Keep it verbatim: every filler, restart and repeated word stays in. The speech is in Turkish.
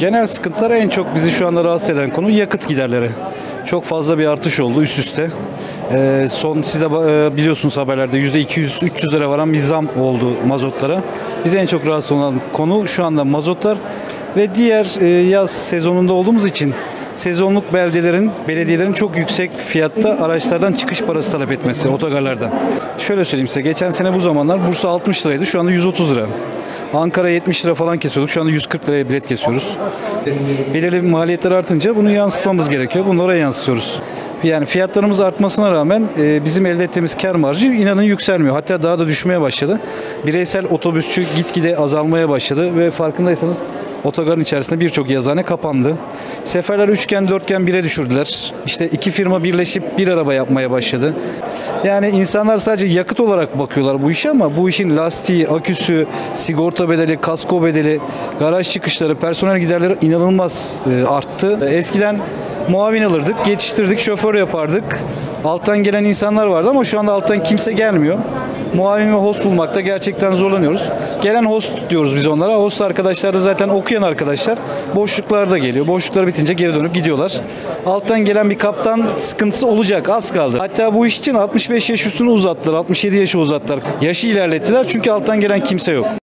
Genel sıkıntılar en çok bizi şu anda rahatsız eden konu yakıt giderleri. Çok fazla bir artış oldu üst üste. Ee, son siz de e, biliyorsunuz haberlerde yüzde iki yüz üç yüz lira varan bir zam oldu mazotlara. Biz en çok rahatsız olan konu şu anda mazotlar ve diğer e, yaz sezonunda olduğumuz için sezonluk beldelerin, belediyelerin çok yüksek fiyatta araçlardan çıkış parası talep etmesi otogarlardan. Şöyle söyleyeyim size, geçen sene bu zamanlar Bursa altmış liraydı, şu anda yüz otuz lira. Ankara yetmiş lira falan kesiyorduk. Şu anda yüz kırk liraya bilet kesiyoruz. Belirli maliyetler artınca bunu yansıtmamız gerekiyor. Bunu oraya yansıtıyoruz. Yani fiyatlarımız artmasına rağmen e, bizim elde ettiğimiz kar marjı inanın yükselmiyor. Hatta daha da düşmeye başladı. Bireysel otobüsçü gitgide azalmaya başladı ve farkındaysanız otogarın içerisinde birçok yazıhane kapandı. Seferler üçgen dörtgen bire düşürdüler. İşte iki firma birleşip bir araba yapmaya başladı. Yani insanlar sadece yakıt olarak bakıyorlar bu işe ama bu işin lastiği, aküsü, sigorta bedeli, kasko bedeli, garaj çıkışları, personel giderleri inanılmaz e, arttı. Eskiden muavin alırdık, geçiştirdik, şoför yapardık. Alttan gelen insanlar vardı ama şu anda alttan kimse gelmiyor. Muavin ve host bulmakta gerçekten zorlanıyoruz. Gelen host diyoruz biz onlara. Host arkadaşlar da zaten okuyan arkadaşlar. Boşluklarda geliyor. Boşluklar bitince geri dönüp gidiyorlar. Alttan gelen bir kaptan sıkıntısı olacak. Az kaldı. Hatta bu iş için altmış beş yaş üstünü uzattılar. altmış yedi yaşı uzattılar. Yaşı ilerlettiler çünkü alttan gelen kimse yok.